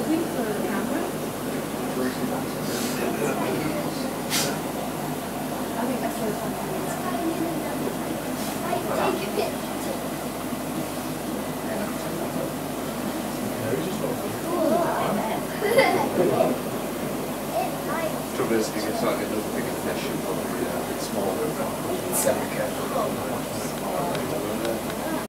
posing for the camera? I think that's so fun. Trouble is, if it's like a little bigger fish, you'll probably a bit smaller and semi-careful.